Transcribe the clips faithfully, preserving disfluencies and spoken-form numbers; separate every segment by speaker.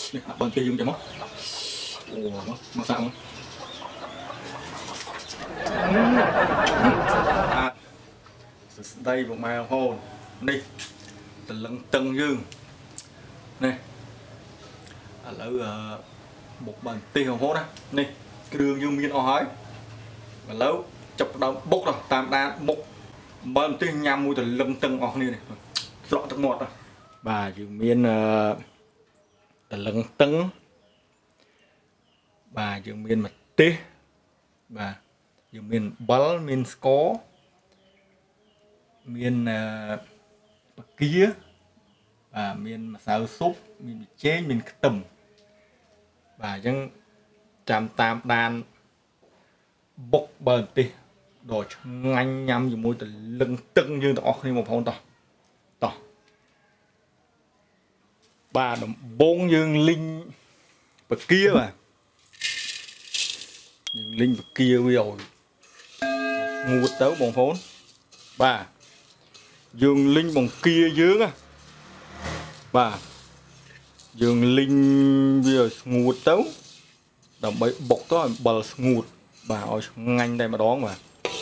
Speaker 1: នេះបើគេយើងចាំមកអូមកសាក់មកអាស្ដីបងម៉ែហូននេះតលឹងតឹងយើងនេះឥឡូវបុកបានទេហូនណានេះគ្រឿងយើងមានអស់ហើយឥឡូវចាប់ដើមបុកតាមដានបុកបើមិនទេញ៉ាំមួយតលឹងតឹងអស់គ្នានេះស្រក់ទឹកមាត់បាទយើងមានតលឹងតឹងបាទយើងមានម្ទេសបាទយើងមានអំបិលមានស្ករមានបកាបាទមានម្សៅស៊ុបមានប៊ីចេងមានខ្ទឹមបាទអញ្ចឹងចាំតាមដានបុកបើម្ទេសដ៏ឆ្ងាញ់ញ៉ាំជាមួយតលឹងតឹងយើងទាំងអស់គ្នាបងប្អូនតោះតោះបាទដំបូងយើងលីងបកាបាទយើងលីងបកាវាឲ្យងូតទៅបងប្អូនបាទយើងលីងបង្គាយើងណាបាទយើងលីងវាឲ្យស្ងួតទៅដើម្បីបុកទៅឲ្យអំបិលស្ងួតបាទឲ្យឆ្ងាញ់តែម្ដងបាទ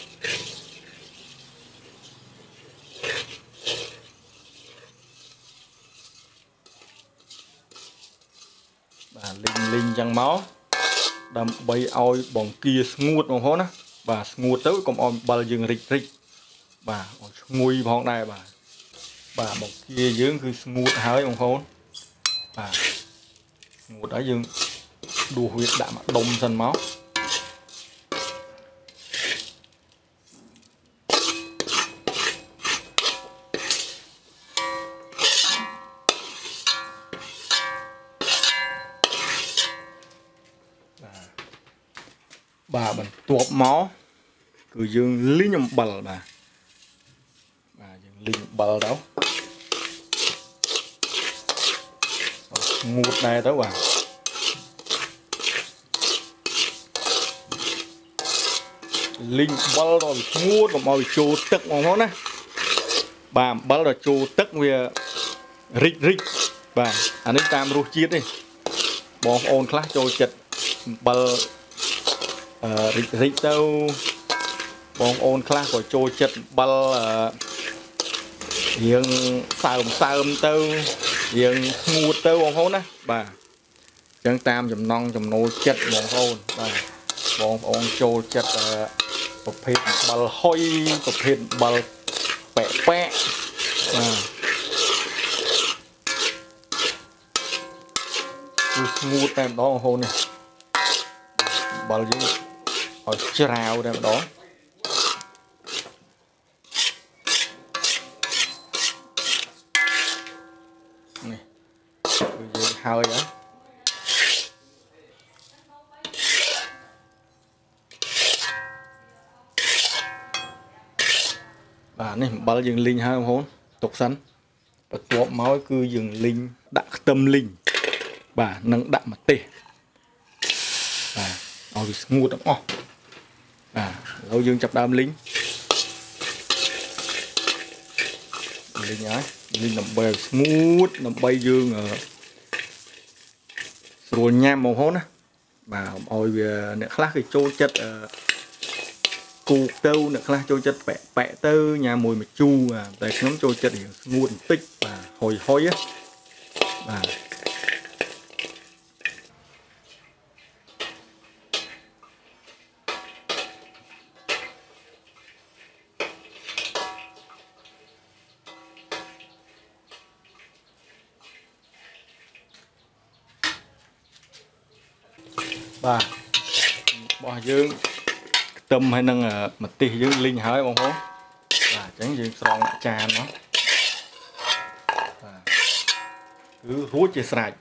Speaker 1: បាទលីងលីងចឹងមកដើម្បីឲ្យបង្គាស្ងួតបងប្អូនណាបាទស្ងួតទៅកុំឲ្យអំបិលយើងរិចរិចបាទឲ្យឈ្ងុយផងដែរបាទបាទបង្គាយើងគឺស្ងួតហើយបងប្អូនបាទស្ងួតហើយយើងដួសវាដាក់មកដុំសិនមកបាទបន្ទាប់មកគឺយើងលីងអំបិលបាទបាទយើងលីងអំបិលទៅស្ងួតដែរទៅបាទលីងអំបិលដល់ស្ងួតកុំឲ្យចូលទឹកបងប្អូនណាបាទអំបិលដល់ចូលទឹកវារិចរិចបាទអានេះតាមរសជាតិនេះបងប្អូនខ្លះចូលចិត្តអំបិលអឺរិចរិចទៅបងប្អូនខ្លះក៏ចូលចិត្តអំបិលរៀងសើមសើមទៅរៀងស្ងួតទៅបងប្អូនណាបាទអញ្ចឹងតាមចំណង់ចំណូលចិត្តបងប្អូនបាទបងប្អូនចូលចិត្តប្រភេទអំបិលហុយប្រភេទអំបិលប៉ែកប៉ែកបាទគឺស្ងួតតែម្ដងបងប្អូននេះអំបិលយើងឲ្យច្រាវតែម្ដងនេះគឺយើងហើយហ៎បាទនេះអំបិលយើងលីងហើយបងប្អូនទុកសិនបន្ទាប់មកគឺយើងលីងដាក់ខ្ទឹមលីងបាទនិងដាក់ម្ទេសបាទឲ្យវាស្ងួតទាំងអស់បាទឥឡូវយើងចាប់ដើមលីងលីងហើយលីងដើម្បីឲ្យស្ងួតដើម្បីយើងស្រួលញ៉ាំបងប្អូនណាបាទឲ្យវាអ្នកខ្លះគេចូលចិត្តគូកទៅអ្នកខ្លះចូលចិត្តប៉ែកប៉ែកទៅញ៉ាំមួយម្ជូរតែខ្ញុំចូលចិត្តរៀងស្ងួតបន្តិចបាទហុយហុយបាទបាទរបស់យើងខ្ទឹមហើយនឹងម្ទេសយើងលីងហើយបងប្អូនបាទអញ្ចឹងយើងស្រង់ដាក់ចានមកបាទគឺរួចជាស្រេច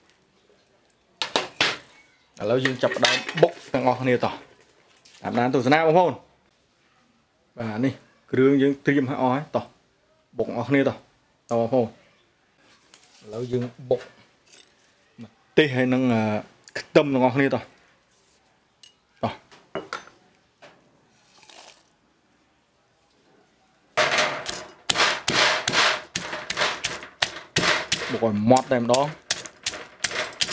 Speaker 1: ឥឡូវយើងចាប់ផ្ដើមបុកទាំងអស់គ្នាតោះតាមដានទស្សនាបងប្អូនបាទនេះគ្រឿងយើងត្រៀមឲ្យអស់ហើយតោះបុកអស់គ្នាតោះតោះបងប្អូនឥឡូវយើងបុកម្ទេសហើយនឹងខ្ទឹមទាំងអស់គ្នាតោះតោះបុកឲ្យម៉ត់តែម្ដង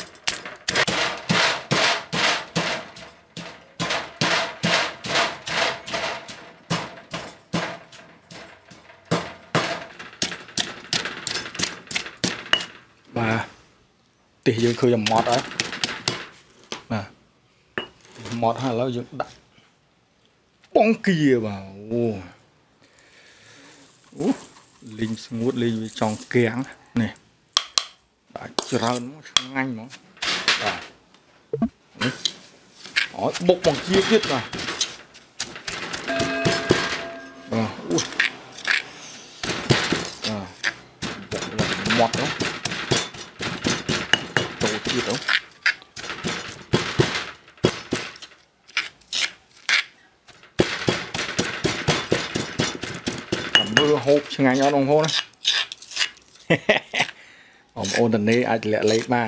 Speaker 1: tỉ dương khơi làm mọt đấy nè mọt hay là dương đặt bóng kia vào ú linh ngút linh với trong kén này đã trơn nhanh nó đó bốc bằng kia biết mà à, ui. À, mọt đó đồ kia đó mưa hộp chừng anh ở đồng hồ này ông ôn tình đi ai lẹ lấy bàn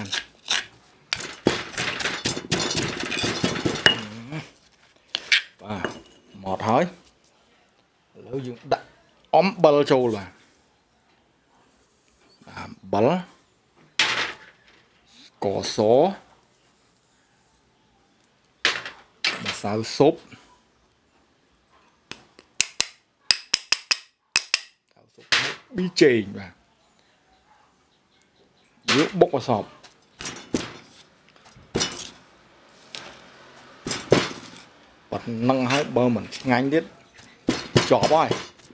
Speaker 1: à, một hỏi lỡ dùng đặt ống bơ trâu là à, bẩn cỏ số và sao súp bi chèn và giữa bốc vào sọp bật nâng hai bơ mình ngánh biết chó bòi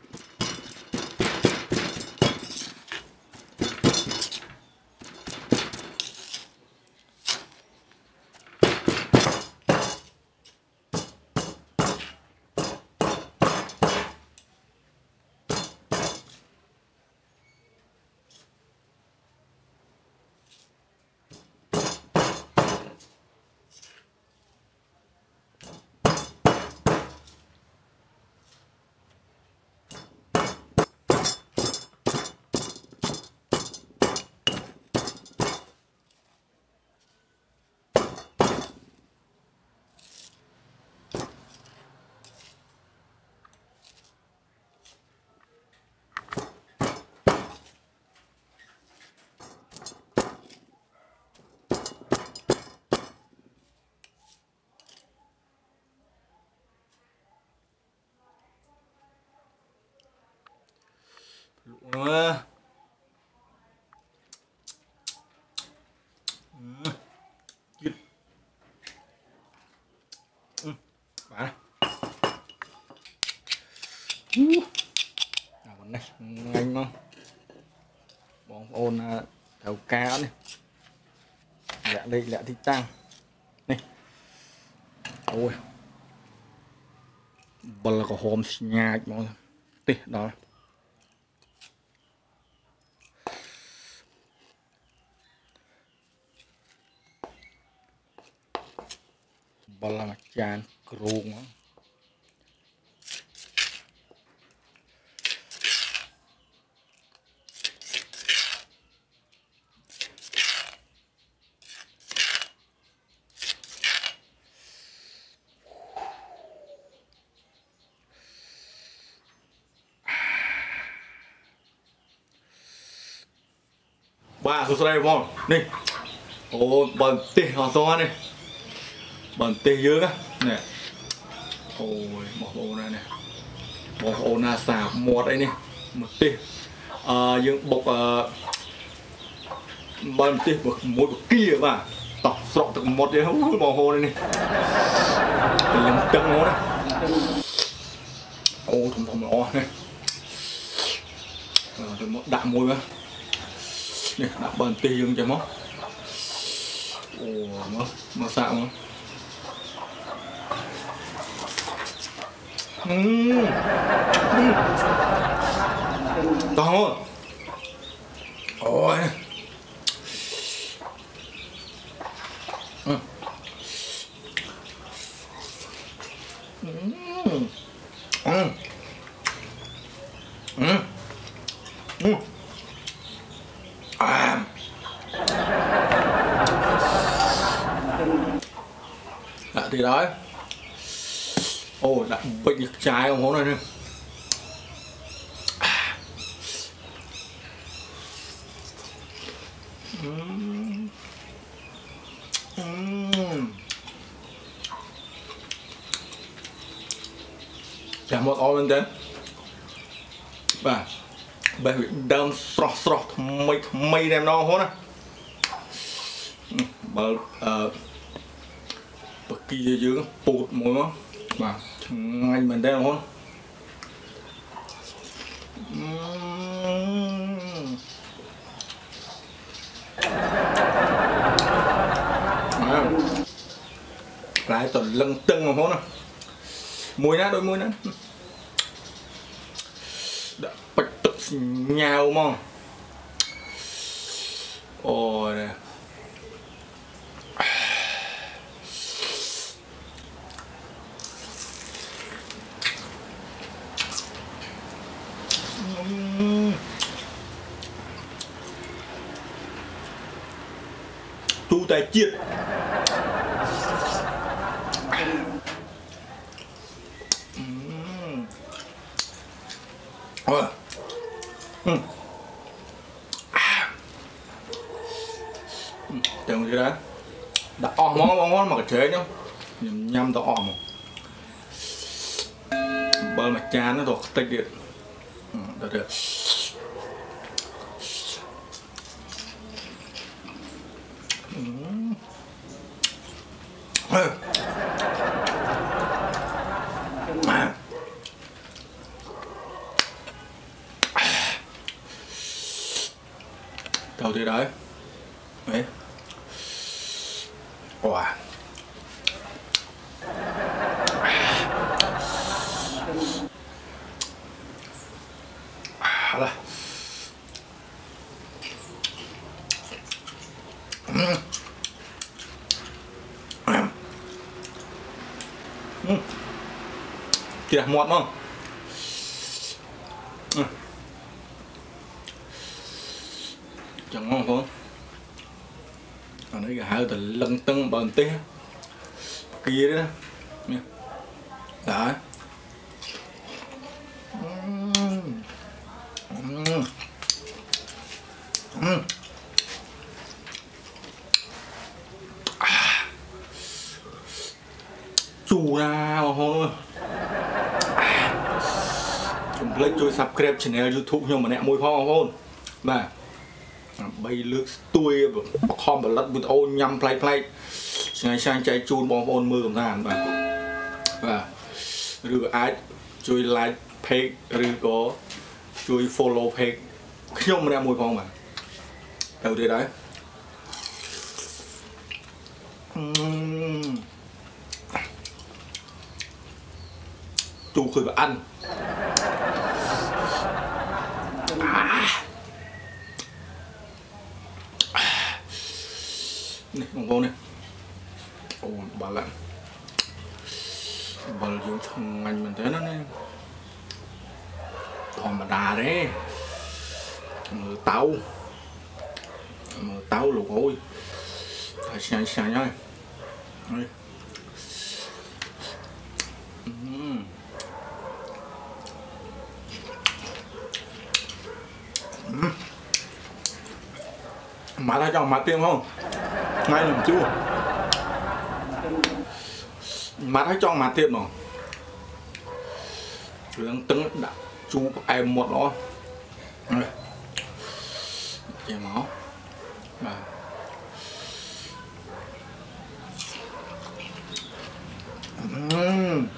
Speaker 1: Ủa. Ừ. Ừ. Bạn nào này nhanh không bóng ôn đầu cá này lẹ đây lẹ thích tăng này ôi bật là có hôm nhà mọi người tì đó bật là mặt tràn kruông á ba số đây không này ô bẩn tê họ to này bẩn tê dữ á nè ôi bỏ ô này nè bỏ ô na xả một đây nè một tê à, dương bọc uh, bẩn tê một một kia mà tọc sọt từ một đấy không bỏ ô đây nè làm tăng nó này ô thùng thùng nó này rồi một đạm môi á nè đã bẩn tê dương cho móc ồ nó nó xạo nó Uhm. To không? Ôi. Ừ. Uhm. Ừ. Ừ. Ừ. À. Dạ thì đó. Ồ, đã bệnh được trái ông hố này nè. Uhm. Uhm. Chả một ôi bên trên. Và bây bị đâm sọt sọt mây mây đem nó hố nè. បើអឺបកគីយើងពូតមួយមកបាទឆ្ងាញ់មែនទេបងប្អូនlại toàn lưng tưng mà không nào mùi nó đôi mùi nó đã bật tự nhau mong ôi nè tu tài chiết Ôi. Ừ. À. Tưởng gì đấy đã ỏm món món món mà cái chế nhá nhâm tao ỏm bơ mà chán nó thuộc tích điện ừ, được được ừ. À. Đầu tiên đấy đấy wow à, là ừ. Ừ. Kìa ngọt không ừ. Chẳng ngon không ở đây gà hơi từ lân tưng bần tí kia đó đấy chù ra mà thôi chúng lấy cho subscribe channel YouTube nhưng mà nè mùi phong không mà bay lướt tôi kho và lật bút ô nhằm play play ngày sang chạy chun bom ôn mưa cầm than và và rồi ai chui like page rồi có chui follow page không mà mùi phong mà đầu tiên đấy chu khơi và ăn này bằng vô này ồ bà lạnh bà dưỡng thằng ngành mình thế nó này còn mà đà đấy mở táo mở táo lục ôi phải xài xài nhá đây mà ta cho mặt tiêm không ngay làm chú mà thấy cho mặt tiêm rồi đang tấn đã chú em một đó chè máu và uhm.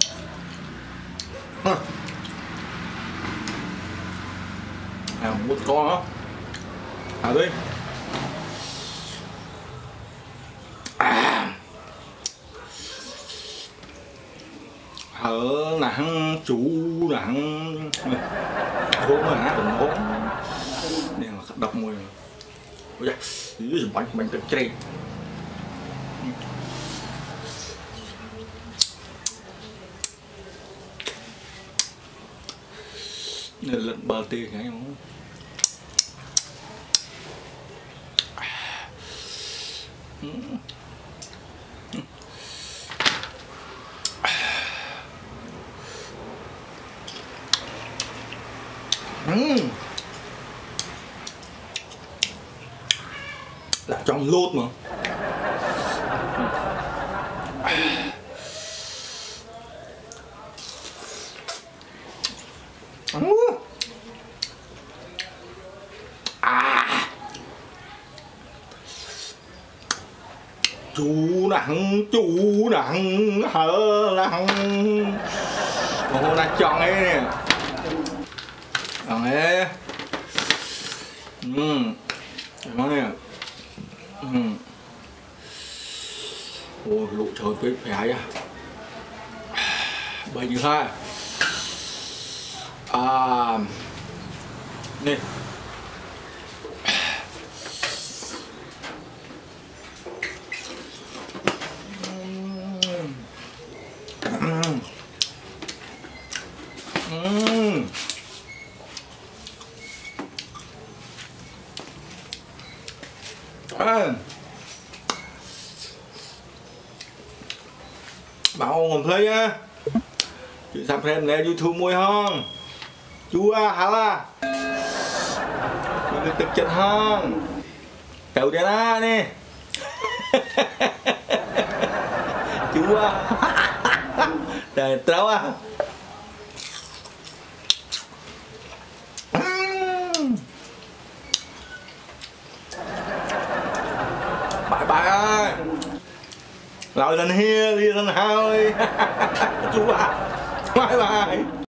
Speaker 1: À, một con đó à đi ở nặng chủ nặng hôn mà hả đừng hôn này là đập mùi ôi da bánh bánh tật chay nên lật bờ tê cái không uhm. Là trong lốt mà à chú nặng chú nặng hở nặng còn hôm nay chọn ấy nè chọn ấy ừ món này ừ ôi lụ trời phết phải à bây giờ ha à nè Uhm. À. Bảo ngồi play á chị subscribe nè YouTube môi hông chú à hả là chị được thực chất hông tao đi ra nè chú à trời trâu à bye bye lại lần here đi lần hai chú à bye bye